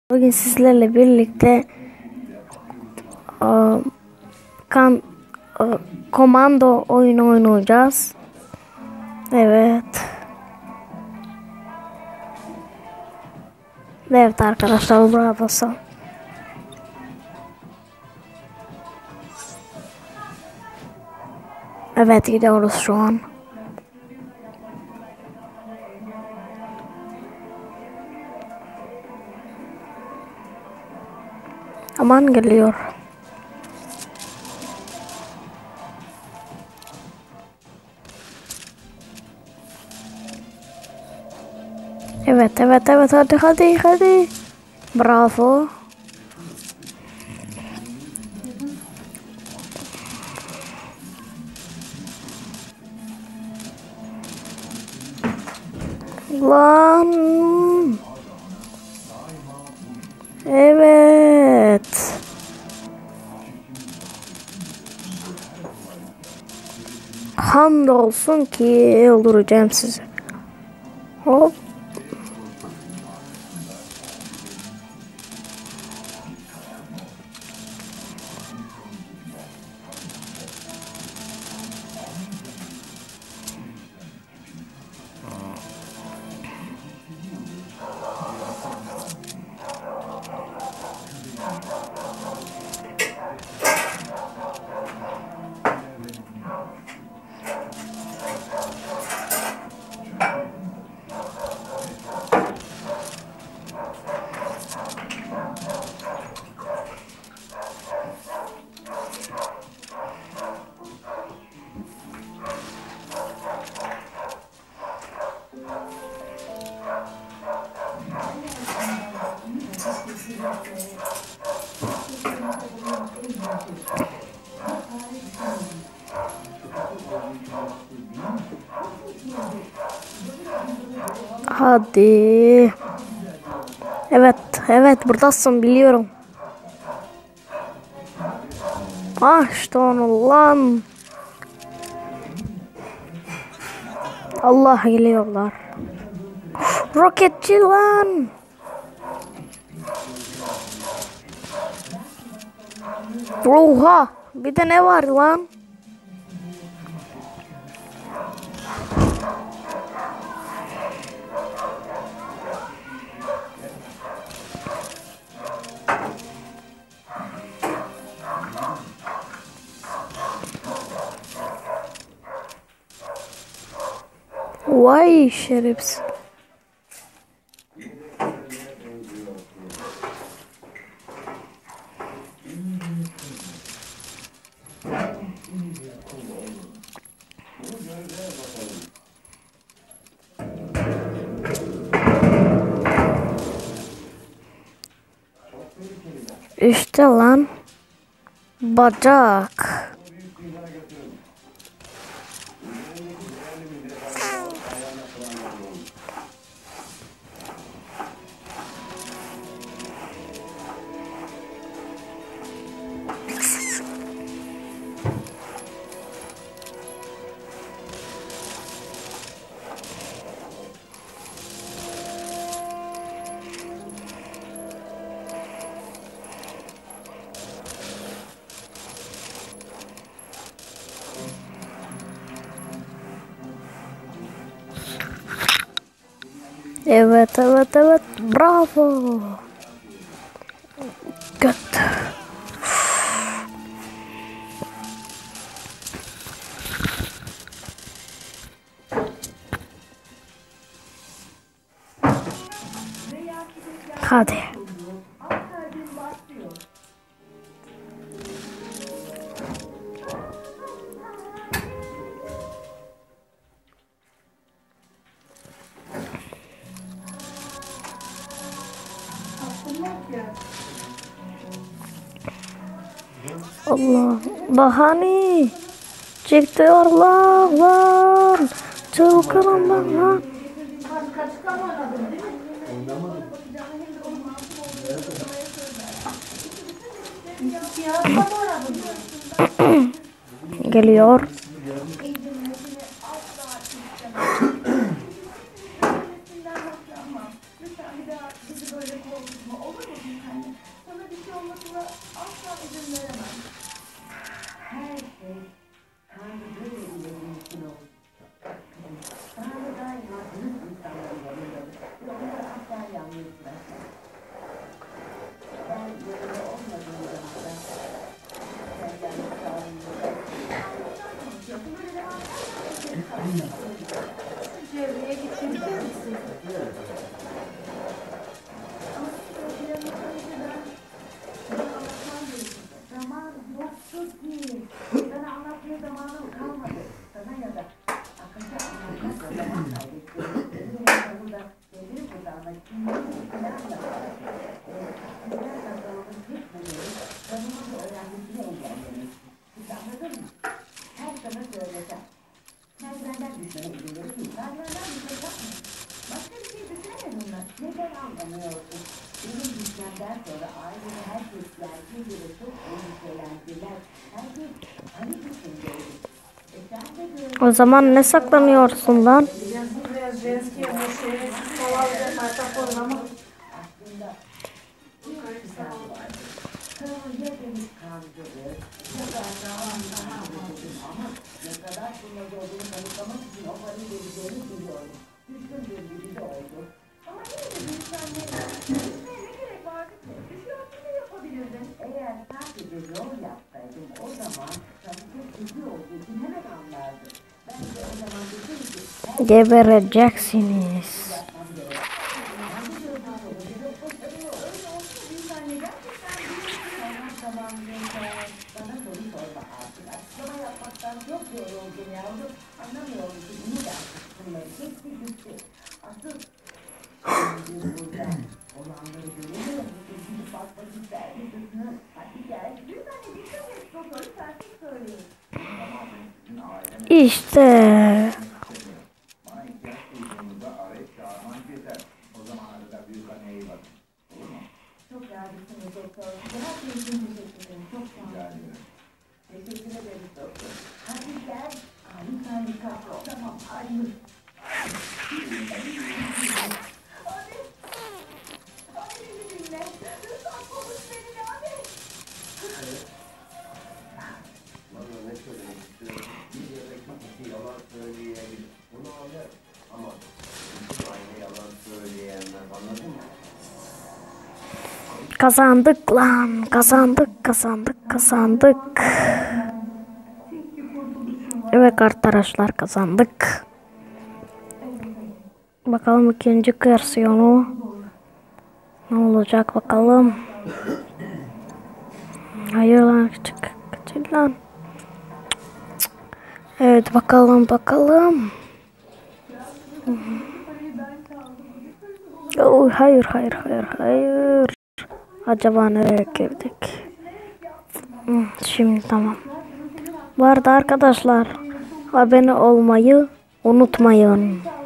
Bugün sizlerle birlikte kan komando oyunu oynayacağız. Evet. Evet arkadaşlar, bravo. Evet, gidiyoruz şu an. Aman geliyor. Evet, hadi. Bravo. Lan. Evet. Hamdolsun ki öldüreceğim sizi. Hop. Hadi. Evet buradasın, biliyorum. İşte onu lan. Allah, geliyorlar. Roketçi lan. Oha, bir de ne var lan? Vay şerefsiz. İşte lan. Bacak. Evet. Bravo. Göt. Hadi. Allah, bahane çekiyorlar lan. Çılgınım ben lan. Geliyor. Çevreye gittiğimizde misin? Zaman yoktu ki. Sana anlatmaya zamanım kalmadı. Sana ya da akıllı anlatmakla zaman kaybettim. Burada, kendini burada ama kimliğini falan yapar. Sizler kazanımın tek buluyor. Tanımın da öğrenmesini engellemiş. Siz anladın mı? Her sana söylesem. Sen benden düşmene izin verirsin. Benden bir şey yapma. Başka bir şey düşünemedin mi? Neden anlamıyorsun? Benim gitmemden sonra ailede herkes geldiği gibi çok endişelendiler. Herkes panik içindeydi. Sen de böyle O zaman ne saklanıyorsun lan? Biraz eski ama şöyle kolayca parça koyma. aslında bir plan vardı. Kanı ya beni kandırır ya da daha ama ne kadar kurnaz olduğunu kanıtlamak için o parayı vereceğini biliyorum. Düşündüğüm gibi de oldu. Ama yine de bir tane ne gerek vardı ki? Düşünüyorsun ne yapabilirdin? Eğer sadece yol yapsaydım o zaman tabii kötü olduğu için hemen anlardım. Ben de o zaman dedim ki Gebereceksiniz. yapmam gerek. Hangi gözden olabilir? Öyle olsa bir tane gerçekten tamam bana soru sorma artık. Açıklama yapmaktan çok yoruldum yavrum. Anlamıyor musun? Bunu da bunları hepsi gitti. Asıl biz burada olanları göremiyor musun? Gidip bakmak isterdi kızını. Hadi gel. Bir tane dikkat et. Soruları tersi söyleyin. İşte. Bana ihtiyaç duyduğunuzda arayıp çağırman yeter. O zamana kadar büyük anneye iyi bakın. Olur mu? Çok yardımcısınız doktor. Her şey için teşekkür ederim. Çok sağ Rica olun. ederim. Teşekkür ederiz doktor. Hadi gel. Lütfen dikkatli ol. Tamam. Hadi. Abi. Abi beni dinle. Lütfen konuş benimle abi. Bana ne söylemek istiyorum? Bir yere çok kişi yalan söyleyebilir. Bunu anlarım. Ama bütün aile yalan söyleyemez. Anladın mı? Kazandık lan. Kazandık. Evet arkadaşlar, kazandık. Bakalım ikinci versiyonu ne olacak bakalım. Hayır lan, küçük lan. Evet bakalım. Oh, hayır. Acaba nereye girdik? Şimdi tamam. Bu arada arkadaşlar, abone olmayı unutmayın.